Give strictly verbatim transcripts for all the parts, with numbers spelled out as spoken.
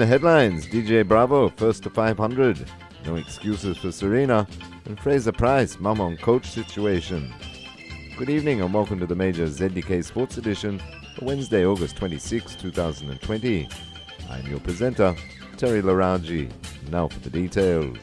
the headlines, D J Bravo first to five hundred. No excuses for Serena. And Fraser Price, mum on coach situation. Good evening and welcome to the major Z D K Sports Edition for Wednesday, August twenty-sixth, two thousand twenty. I'm your presenter, Terry Laragi. Now for the details.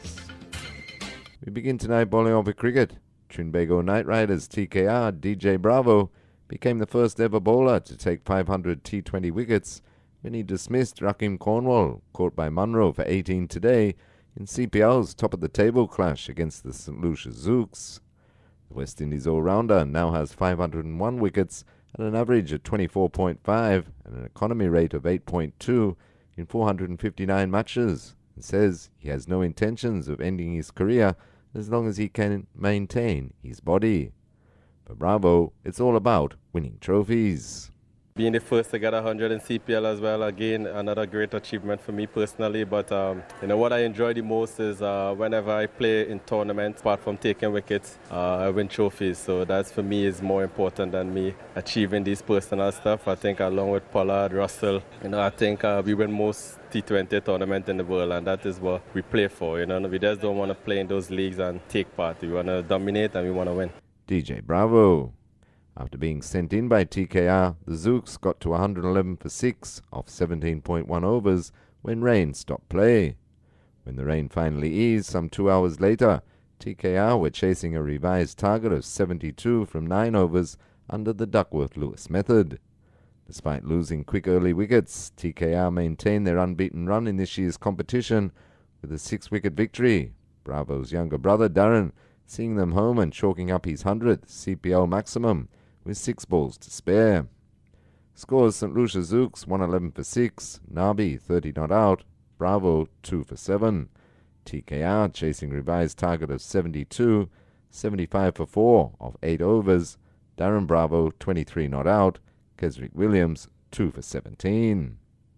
We begin tonight bowling over cricket. Trinbago Knight Riders T K R D J Bravo became the first ever bowler to take five hundred T twenty wickets when he dismissed Rakim Cornwall, caught by Munro for eighteen today in C P L's top-of-the-table clash against the Saint Lucia Zouks. The West Indies all-rounder now has five hundred one wickets at an average of twenty-four point five and an economy rate of eight point two in four hundred fifty-nine matches, and says he has no intentions of ending his career as long as he can maintain his body. For Bravo, it's all about winning trophies. Being the first to get one hundred in C P L as well, again, another great achievement for me personally. But um, you know what I enjoy the most is uh, whenever I play in tournaments, apart from taking wickets, uh, I win trophies. So that's for me is more important than me achieving these personal stuff. I think along with Pollard, Russell, you know, I think uh, we win most T twenty tournament in the world, and that is what we play for. You know, we just don't want to play in those leagues and take part. We want to dominate and we want to win. D J Bravo. After being sent in by T K R, the Zouks got to one hundred eleven for six off seventeen point one overs when rain stopped play. When the rain finally eased some two hours later, T K R were chasing a revised target of seventy-two from nine overs under the Duckworth-Lewis method. Despite losing quick early wickets, T K R maintained their unbeaten run in this year's competition with a six-wicket victory. Bravo's younger brother Darren seeing them home and chalking up his hundredth C P L maximum with six balls to spare. Scores: Saint Lucia Zouks one eleven for six, Nabi thirty not out, Bravo two for seven. T K R chasing revised target of seventy-two, seventy-five for four off eight overs, Darren Bravo twenty-three not out, Kesrick Williams two for seventeen.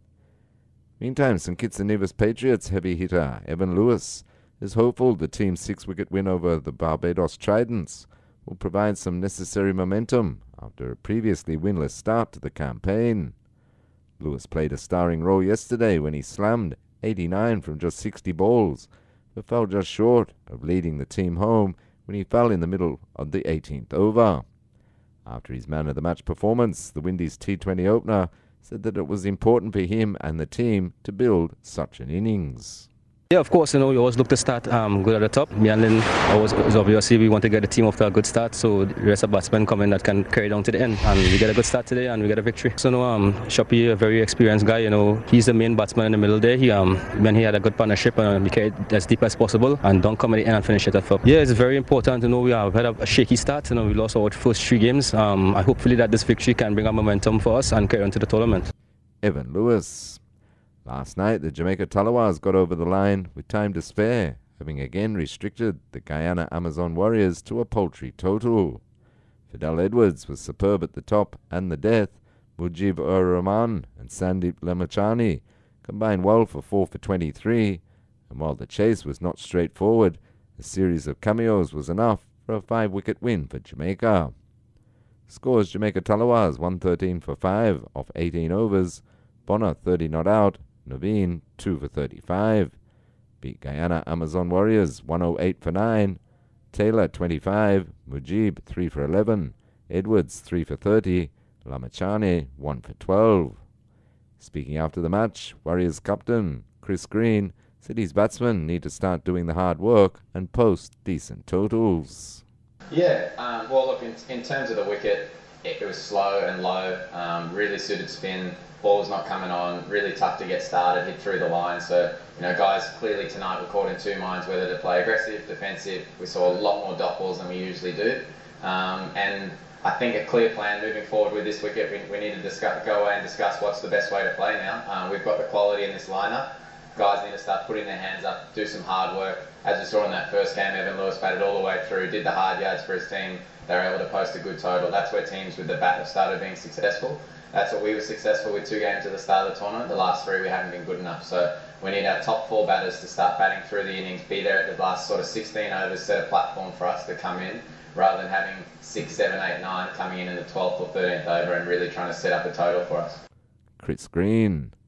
Meantime, Saint Kitts and Nevis Patriots heavy hitter Evan Lewis is hopeful the team's six-wicket win over the Barbados Tridents will provide some necessary momentum after a previously winless start to the campaign. Lewis played a starring role yesterday when he slammed eighty-nine from just sixty balls, but fell just short of leading the team home when he fell in the middle of the eighteenth over. After his man-of-the-match performance, the Windies T twenty opener said that it was important for him and the team to build such an innings. Yeah, of course, you know, we always look to start um, good at the top. Me and Lynn always, obviously, we want to get the team off to a good start, so the rest of batsmen come in that can carry down to the end. And we get a good start today and we get a victory. So, you know, um, Shoppy, a very experienced guy, you know, he's the main batsman in the middle there. He, um, when he had a good partnership and we carried as deep as possible and don't come at the end and finish it up. Yeah, it's very important to know we have had a shaky start. You know, we lost our first three games. Um, I hopefully that this victory can bring a momentum for us and carry on to the tournament. Evan Lewis. Last night, the Jamaica Tallawahs got over the line with time to spare, having again restricted the Guyana Amazon Warriors to a paltry total. Fidel Edwards was superb at the top and the death. Mujib ur Rahman and Sandeep Lamachani combined well for four for twenty-three, and while the chase was not straightforward, a series of cameos was enough for a five-wicket win for Jamaica. Scores: Jamaica Tallawahs one thirteen for five off eighteen overs, Bonner thirty not out, Naveen two for thirty-five. Beat Guyana Amazon Warriors one oh eight for nine. Taylor twenty-five. Mujib three for eleven. Edwards three for thirty. Lamachane one for twelve. Speaking after the match, Warriors captain Chris Green said his batsmen need to start doing the hard work and post decent totals. Yeah, um, well look, in, in terms of the wicket, it, it was slow and low, um, really suited spin. Ball's not coming on, really tough to get started, hit through the line. So, you know, guys, clearly tonight we're caught in two minds whether to play aggressive, defensive. We saw a lot more dot balls than we usually do. Um, and I think a clear plan moving forward with this wicket, we, we need to discuss, go away and discuss what's the best way to play now. Um, we've got the quality in this lineup. Guys need to start putting their hands up, do some hard work. As we saw in that first game, Evan Lewis batted all the way through, did the hard yards for his team. They were able to post a good total. That's where teams with the bat have started being successful. That's what we were successful with two games at the start of the tournament. The last three we haven't been good enough. So we need our top four batters to start batting through the innings, be there at the last sort of sixteen overs, set a platform for us to come in, rather than having six, seven, eight, nine coming in in the twelfth or thirteenth over and really trying to set up a total for us. Chris Green.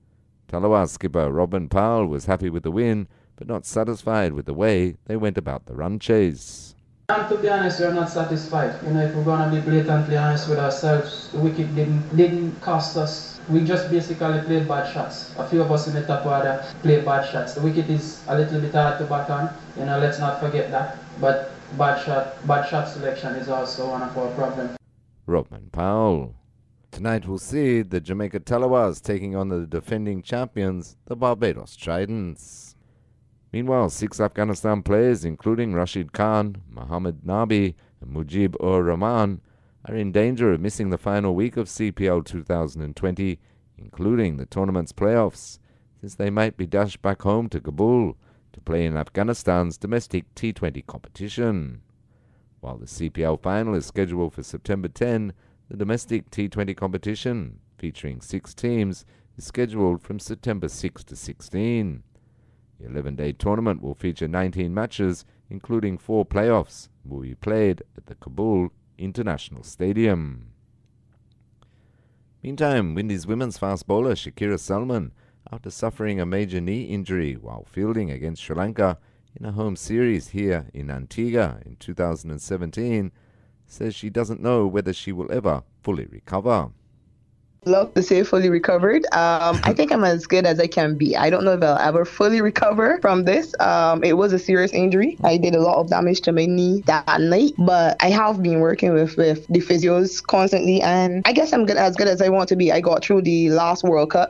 Tallawah's skipper Robin Powell was happy with the win, but not satisfied with the way they went about the run chase. And to be honest, we're not satisfied. You know, if we're going to be blatantly honest with ourselves, the wicket didn't, didn't cost us. We just basically played bad shots. A few of us in the top order played bad shots. The wicket is a little bit hard to bat on, you know, let's not forget that. But bad shot, bad shot selection is also one of our problems. Robin Powell. Tonight we'll see the Jamaica Tallawahs taking on the defending champions, the Barbados Tridents. Meanwhile, six Afghanistan players, including Rashid Khan, Mohammad Nabi, and Mujib ur Rahman, are in danger of missing the final week of C P L two thousand twenty, including the tournament's playoffs, since they might be dashed back home to Kabul to play in Afghanistan's domestic T twenty competition. While the C P L final is scheduled for September tenth, the domestic T twenty competition, featuring six teams, is scheduled from September sixth to sixteenth. The eleven-day tournament will feature nineteen matches, including four playoffs, and will be played at the Kabul International Stadium. Meantime, Windies women's fast bowler Shakira Salman, after suffering a major knee injury while fielding against Sri Lanka in a home series here in Antigua in two thousand seventeen, says she doesn't know whether she will ever fully recover. Love to say fully recovered. Um, I think I'm as good as I can be. I don't know if I'll ever fully recover from this. Um, it was a serious injury. I did a lot of damage to my knee that night, but I have been working with, with the physios constantly, and I guess I'm good, as good as I want to be. I got through the last World Cup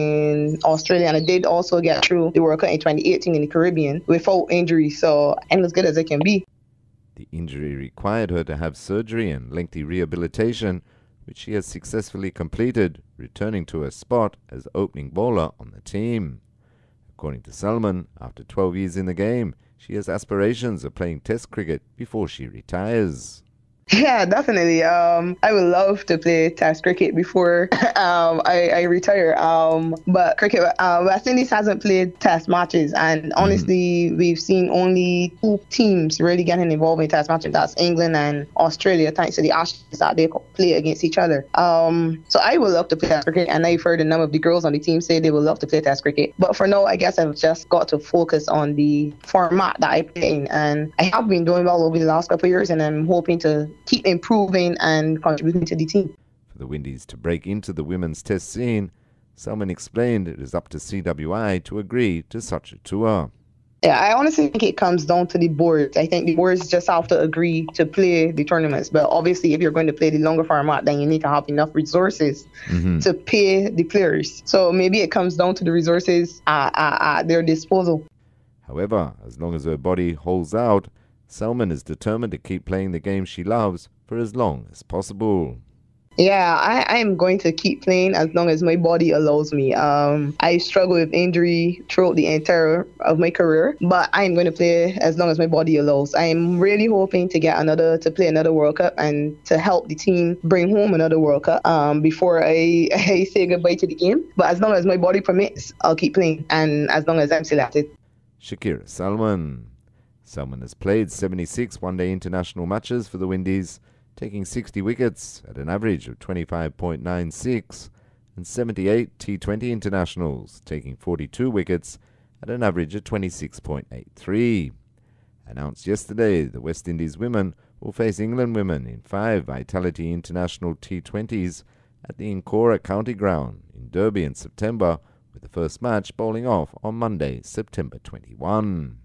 in Australia, and I did also get through the World Cup in twenty eighteen in the Caribbean without injury, so I'm as good as I can be. The injury required her to have surgery and lengthy rehabilitation, which she has successfully completed, returning to her spot as opening bowler on the team. According to Salman, after twelve years in the game, she has aspirations of playing Test cricket before she retires. Yeah, definitely. Um, I would love to play Test cricket before um, I, I retire. Um, but cricket, uh, West Indies hasn't played Test matches, and honestly, mm-hmm. we've seen only two teams really getting involved in Test matches. That's England and Australia, thanks to the Ashes that they play against each other. Um, so I would love to play Test cricket, and I've heard a number of the girls on the team say they would love to play Test cricket. But for now, I guess I've just got to focus on the format that I play in, and I have been doing well over the last couple of years, and I'm hoping to keep improving and contributing to the team. For the Windies to break into the women's Test scene, Salman explained it is up to C W I to agree to such a tour. Yeah, I honestly think it comes down to the boards. I think the boards just have to agree to play the tournaments. But obviously, if you're going to play the longer format, then you need to have enough resources mm-hmm. to pay the players. So maybe it comes down to the resources at, at, at their disposal. However, as long as her body holds out, Salman is determined to keep playing the game she loves for as long as possible. Yeah, I, I am going to keep playing as long as my body allows me. Um, I struggle with injury throughout the entire of my career, but I am going to play as long as my body allows. I am really hoping to get another, to play another World Cup and to help the team bring home another World Cup um, before I, I say goodbye to the game. But as long as my body permits, I'll keep playing, and as long as I'm selected. Shakira Salman. Salman has played seventy-six one-day international matches for the Windies, taking sixty wickets at an average of twenty-five point nine six, and seventy-eight T twenty internationals, taking forty-two wickets at an average of twenty-six point eight three. Announced yesterday, the West Indies women will face England women in five Vitality International T twenties at the Incora County Ground in Derby in September, with the first match bowling off on Monday, September twenty-first.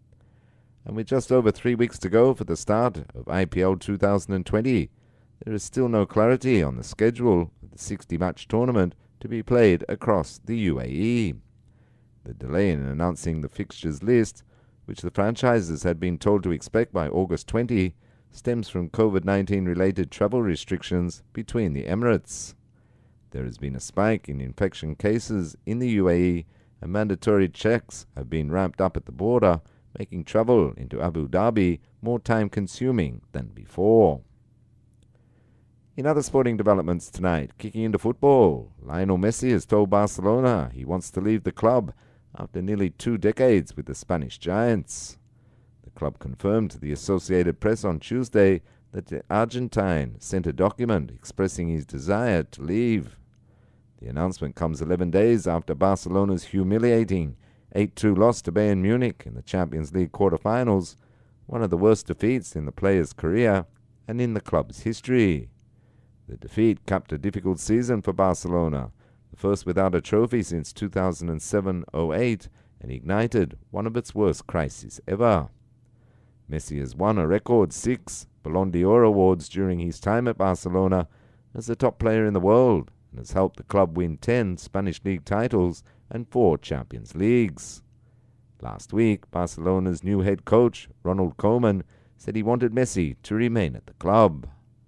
And with just over three weeks to go for the start of I P L two thousand twenty, there is still no clarity on the schedule of the sixty-match tournament to be played across the U A E. The delay in announcing the fixtures list, which the franchises had been told to expect by August twentieth, stems from COVID nineteen related travel restrictions between the Emirates. There has been a spike in infection cases in the U A E, and mandatory checks have been ramped up at the border, making travel into Abu Dhabi more time-consuming than before. In other sporting developments tonight, kicking into football, Lionel Messi has told Barcelona he wants to leave the club after nearly two decades with the Spanish Giants. The club confirmed to the Associated Press on Tuesday that the Argentine sent a document expressing his desire to leave. The announcement comes eleven days after Barcelona's humiliating eight two loss to Bayern Munich in the Champions League quarter-finals, one of the worst defeats in the player's career and in the club's history. The defeat capped a difficult season for Barcelona, the first without a trophy since two thousand seven oh eight, and ignited one of its worst crises ever. Messi has won a record six Ballon d'Or awards during his time at Barcelona as the top player in the world, and has helped the club win ten Spanish league titles and four Champions Leagues. Last week, Barcelona's new head coach, Ronald Koeman, said he wanted Messi to remain at the club.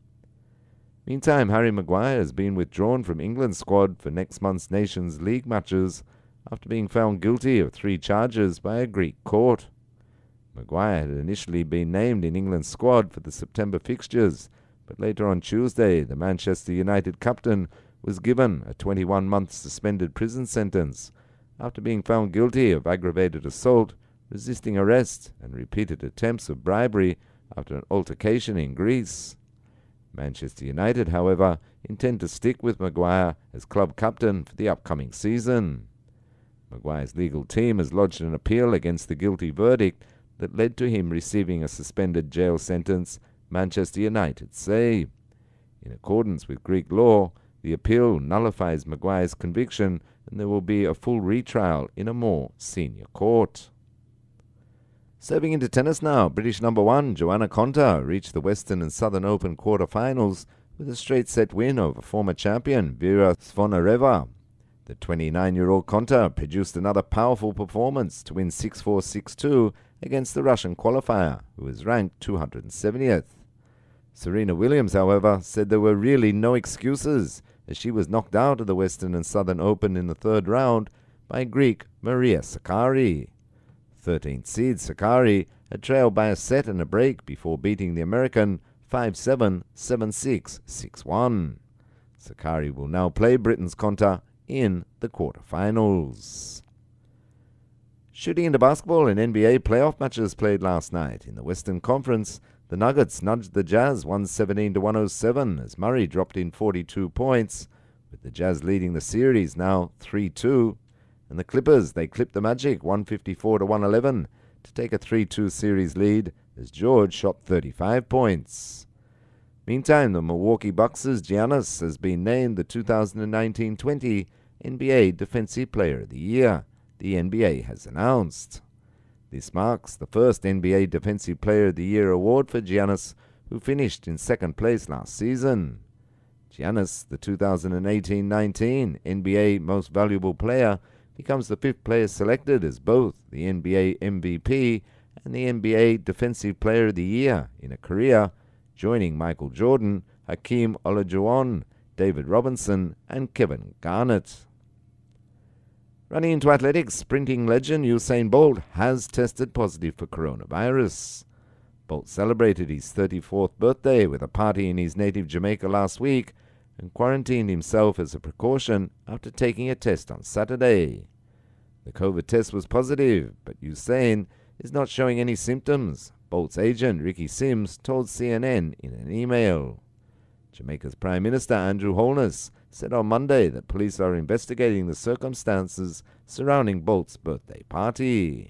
Meantime, Harry Maguire has been withdrawn from England's squad for next month's Nations League matches after being found guilty of three charges by a Greek court. Maguire had initially been named in England's squad for the September fixtures, but later on Tuesday, the Manchester United captain was given a twenty-one month suspended prison sentence after being found guilty of aggravated assault, resisting arrest, and repeated attempts of bribery after an altercation in Greece. Manchester United, however, intend to stick with Maguire as club captain for the upcoming season. Maguire's legal team has lodged an appeal against the guilty verdict that led to him receiving a suspended jail sentence, Manchester United say. In accordance with Greek law, the appeal nullifies Maguire's conviction, and there will be a full retrial in a more senior court. Serving into tennis now, British number one Johanna Konta reached the Western and Southern Open quarter-finals with a straight-set win over former champion Vera Zvonareva. The twenty-nine-year-old Konta produced another powerful performance to win six four six two against the Russian qualifier, who was ranked two hundred seventieth. Serena Williams, however, said there were really no excuses, as she was knocked out of the Western and Southern Open in the third round by Greek Maria Sakkari. thirteenth seed Sakkari had trailed by a set and a break before beating the American five seven, seven six, six one. Sakkari will now play Britain's Konta in the quarterfinals. Shooting into basketball, in N B A playoff matches played last night. In the Western Conference, the Nuggets nudged the Jazz one seventeen to one oh seven as Murray dropped in forty-two points, with the Jazz leading the series now three two. And the Clippers, they clipped the Magic one fifty-four to one eleven to take a three two series lead as George shot thirty-five points. Meantime, the Milwaukee Bucks' Giannis has been named the two thousand nineteen twenty N B A Defensive Player of the Year, the N B A has announced. This marks the first N B A Defensive Player of the Year award for Giannis, who finished in second place last season. Giannis, the two thousand eighteen nineteen N B A Most Valuable Player, becomes the fifth player selected as both the N B A M V P and the N B A Defensive Player of the Year in a career, joining Michael Jordan, Hakeem Olajuwon, David Robinson, and Kevin Garnett. Running into athletics, sprinting legend Usain Bolt has tested positive for coronavirus. Bolt celebrated his thirty-fourth birthday with a party in his native Jamaica last week and quarantined himself as a precaution after taking a test on Saturday. The COVID test was positive, but Usain is not showing any symptoms, Bolt's agent Ricky Sims told C N N in an email. Jamaica's Prime Minister Andrew Holness said on Monday that police are investigating the circumstances surrounding Bolt's birthday party.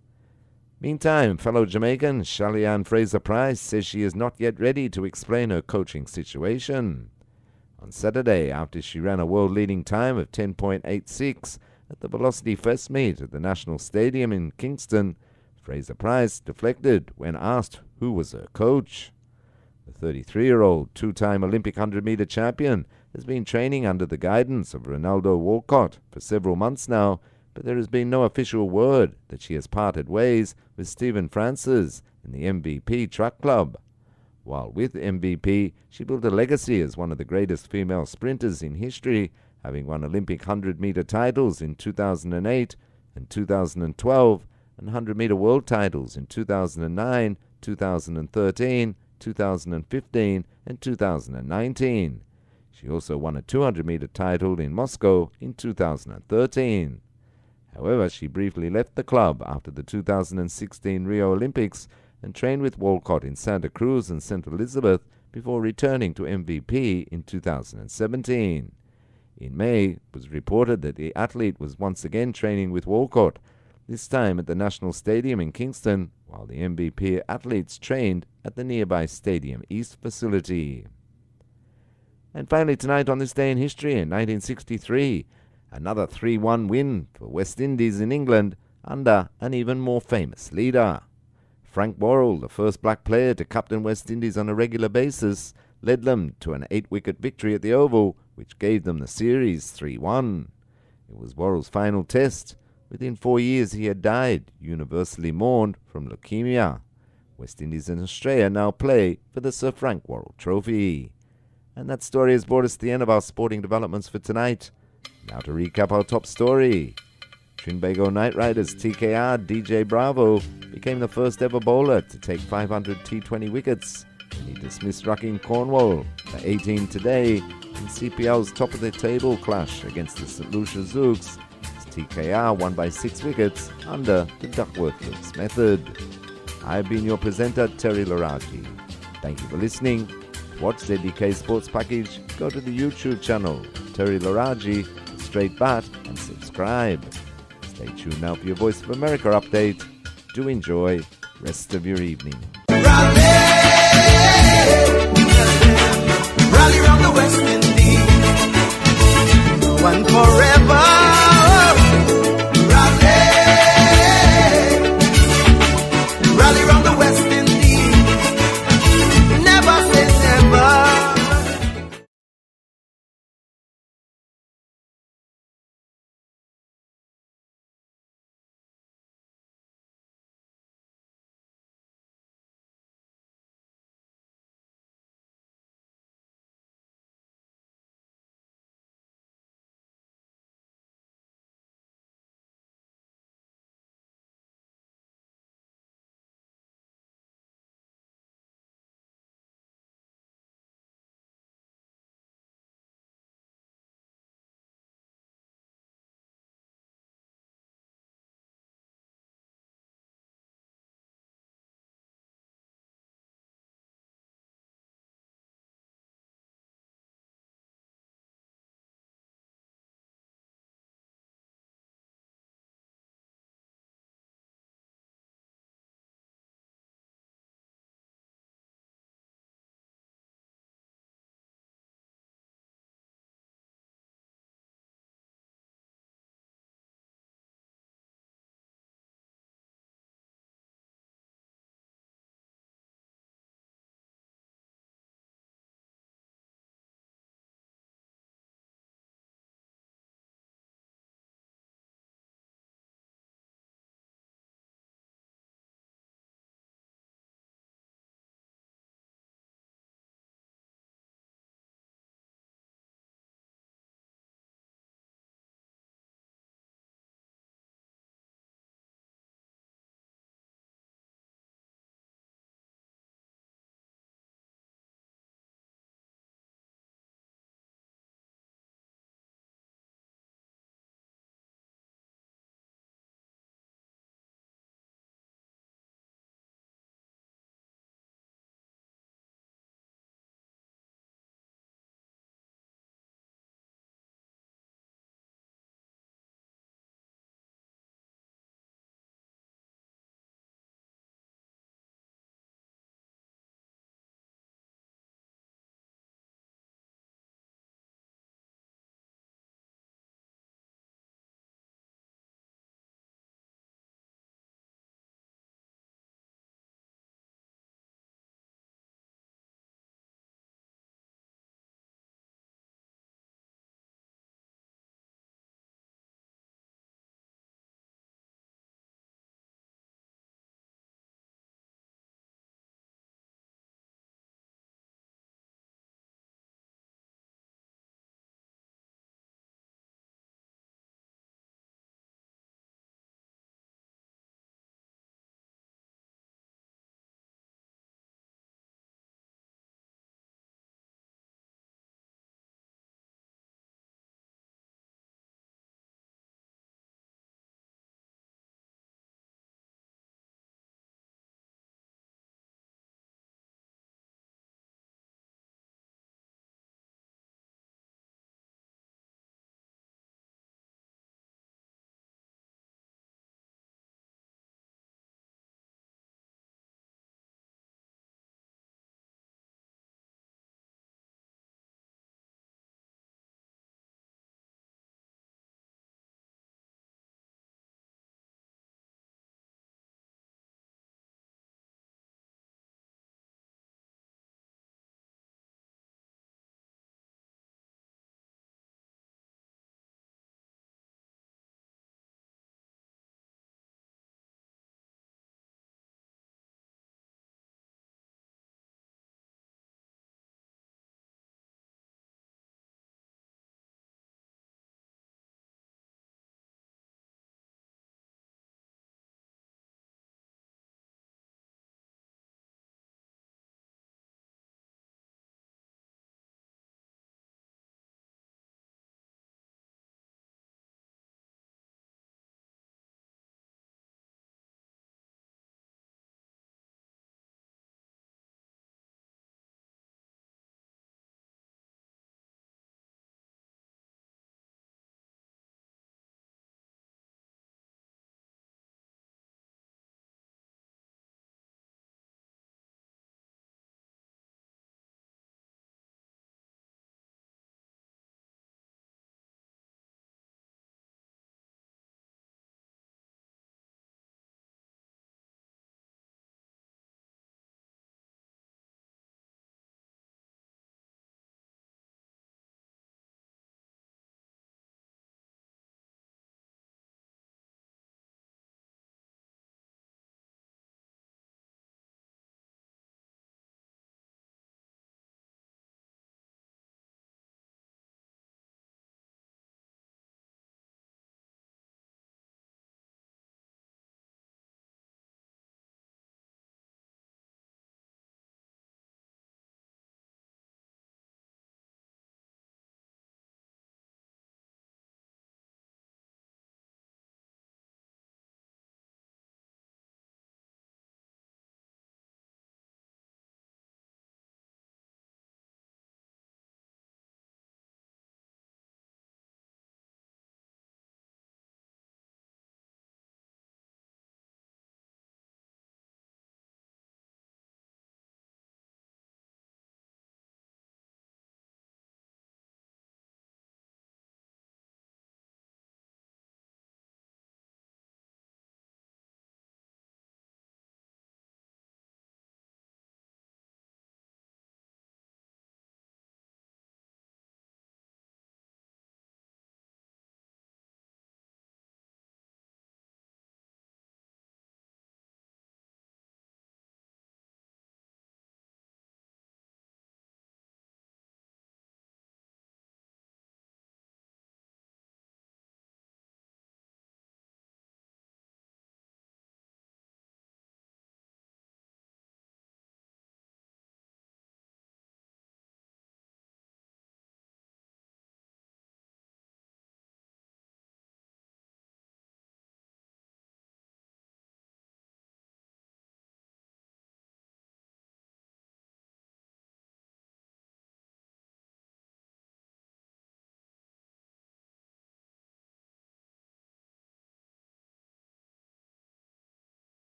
Meantime, fellow Jamaican Shelly-Ann Fraser-Pryce says she is not yet ready to explain her coaching situation. On Saturday, after she ran a world-leading time of ten point eight six at the Velocity Fest meet at the National Stadium in Kingston, Fraser-Pryce deflected when asked who was her coach. The thirty-three-year-old two-time Olympic one hundred meter champion has been training under the guidance of Ronaldo Walcott for several months now, but there has been no official word that she has parted ways with Stephen Francis in the M V P Truck Club. While with M V P, she built a legacy as one of the greatest female sprinters in history, having won Olympic one hundred meter titles in two thousand eight and two thousand twelve, and one hundred meter world titles in two thousand nine, two thousand thirteen, two thousand fifteen, and two thousand nineteen. She also won a two hundred meter title in Moscow in two thousand thirteen. However, she briefly left the club after the two thousand sixteen Rio Olympics and trained with Walcott in Santa Cruz and Saint Elizabeth before returning to M V P in two thousand seventeen. In May, it was reported that the athlete was once again training with Walcott, this time at the National Stadium in Kingston, while the M B P athletes trained at the nearby Stadium East facility. And finally tonight, on this day in history in nineteen sixty-three, another three one win for West Indies in England under an even more famous leader. Frank Worrell, the first black player to captain West Indies on a regular basis, led them to an eight-wicket victory at the Oval, which gave them the series three one. It was Worrell's final test. Within four years he had died, universally mourned, from leukemia. West Indies and Australia now play for the Sir Frank Worrell Trophy. And that story has brought us to the end of our sporting developments for tonight. Now to recap our top story. Trinbago Knight Riders T K R D J Bravo became the first ever bowler to take five hundred T twenty wickets. He dismissed Rucking Cornwall for eighteen today in C P L's top-of-the-table clash against the Saint Lucia Zouks. T K R won by six wickets under the Duckworth-Phillips method. I've been your presenter, Terry Laraji. Thank you for listening. To watch Z D K Sports Package, go to the YouTube channel, Terry Laraji, Straight Bat, and subscribe. Stay tuned now for your Voice of America update. Do enjoy rest of your evening. Rally, rally round the West Indies, one forever.